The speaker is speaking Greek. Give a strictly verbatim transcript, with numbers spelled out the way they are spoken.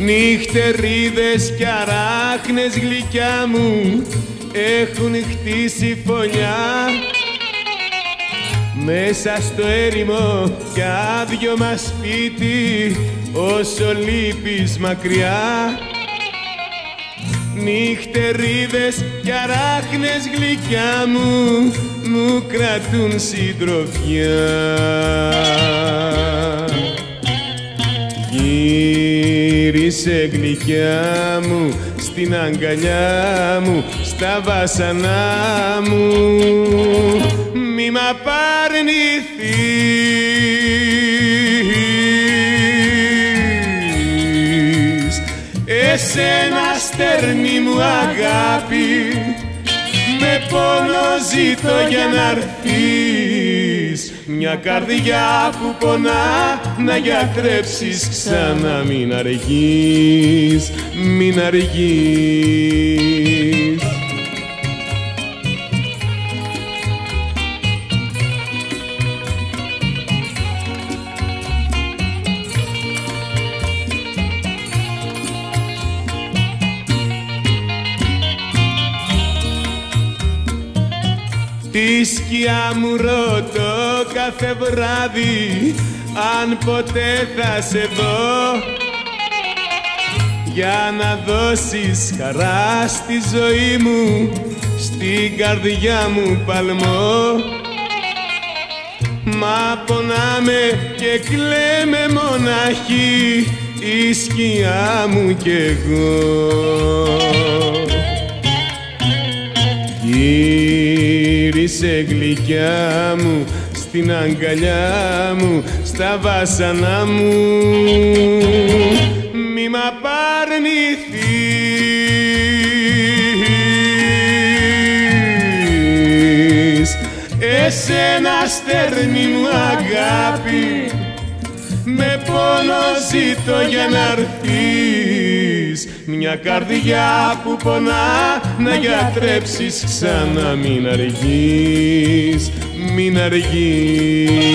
Νυχτερίδες κι αράχνες γλυκιά μου έχουν χτίσει φωλιά μέσα στο έρημο κι άδειο μας σπίτι όσο λείπεις μακριά. Νυχτερίδες κι αράχνες γλυκιά μου μου κρατούν συντροφιά. Γύρισε γλυκιά μου στην αγκαλιά μου, στα βάσανά μου, μη μ' απαρνηθείς. Εσένα στέρνη μου αγάπη, με πόνο ζήτω για να'ρθείς. Μια καρδιά που πονά να γιατρέψεις ξανά. Μην αργείς, μην αργείς. Τη σκιά μου ρωτώ κάθε βράδυ αν ποτέ θα σε δω, για να δώσεις χαρά στη ζωή μου, στην καρδιά μου παλμό. Μα πονάμε και κλαίμε μονάχοι, η σκιά μου κι εγώ. Γύρισε γλυκιά μου στην αγκαλιά μου, στα βάσανά μου, μη μ' απαρνηθείς. Εσένα στέρνη μου αγάπη, με πόνο ζήτω για να'ρθείς. Μια καρδιά που πονά να γιατρέψεις ξανά. Μην αργείς, μην αργείς.